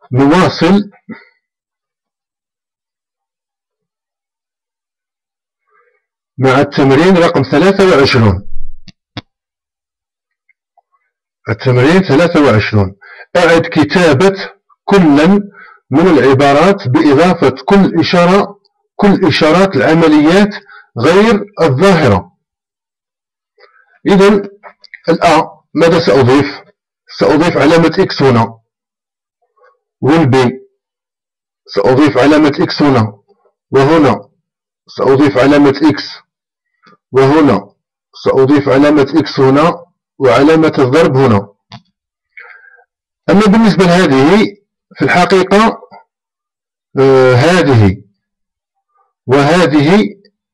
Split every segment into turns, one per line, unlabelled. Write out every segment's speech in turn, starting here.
نواصل مع التمرين رقم 23. التمرين 23. أعد كتابة كلا من العبارات بإضافة كل إشارات العمليات غير الظاهرة. إذن الآ ماذا سأضيف؟ سأضيف علامة إكس هنا، والبي سأضيف علامة إكس هنا، وهنا سأضيف علامة إكس، وهنا سأضيف علامة إكس هنا، وعلامة الضرب هنا. أما بالنسبة لهذه في الحقيقة هذه وهذه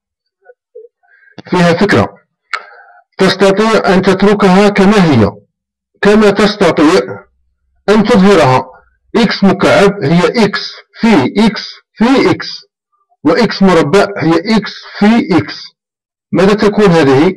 فيها فكرة، تستطيع أن تتركها كما هي، كما تستطيع أن تظهرها. إكس مكعب هي إكس في إكس في إكس، وإكس مربع هي إكس في إكس. ماذا تكون هذه؟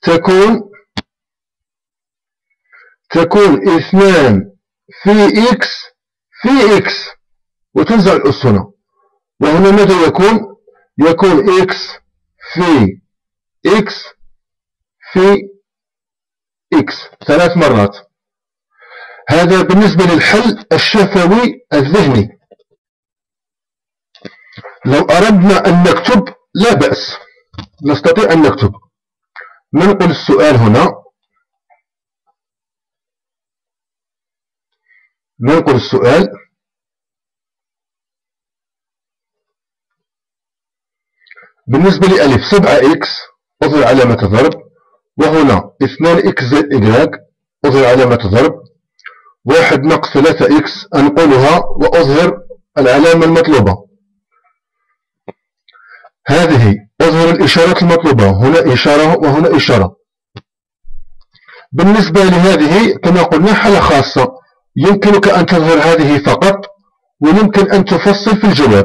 تكون 2 في إكس في إكس، وتنزع الأس هنا. وهنا ماذا يكون؟ يكون إكس في إكس في إكس 3 مرات. هذا بالنسبة للحل الشفوي الذهني. لو أردنا أن نكتب لا بأس، نستطيع أن نكتب. ننقل السؤال هنا، ننقل السؤال. بالنسبة لألف 7 إكس أظهر علامة ضرب، وهنا 2 إكس زائد إكراك أظهر علامة ضرب، 1 ناقص 3 إكس أنقلها وأظهر العلامة المطلوبة. هذه أظهر الإشارات المطلوبة، هنا إشارة وهنا إشارة. بالنسبة لهذه كما قلنا حالة خاصة، يمكنك أن تظهر هذه فقط، ويمكن أن تفصل في الجواب.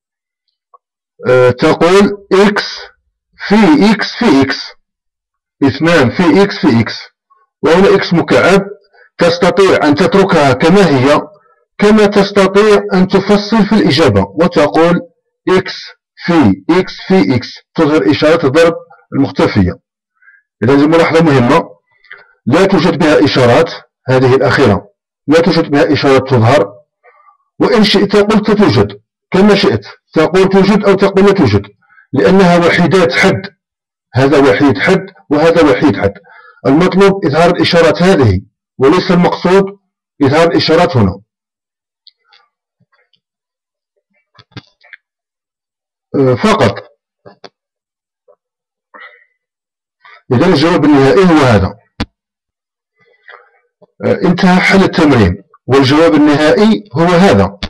تقول إكس في إكس في إكس، 2 في إكس في إكس، وهنا إكس مكعب. تستطيع أن تتركها كما هي، كما تستطيع أن تفصل في الإجابة وتقول إكس في إكس في إكس، تظهر إشارة الضرب المختفية. إذا هذه ملاحظة مهمة، لا توجد بها إشارات، هذه الأخيرة لا توجد بها إشارات تظهر. وإن شئت قلت توجد كما شئت، تقول توجد أو تقول لا توجد، لأنها وحيدات حد. هذا وحيد حد وهذا وحيد حد. المطلوب إظهار الإشارات هذه، وليس المقصود إظهار الإشارات هنا. فقط. إذا الجواب النهائي هو هذا. انتهى حل التمرين، والجواب النهائي هو هذا.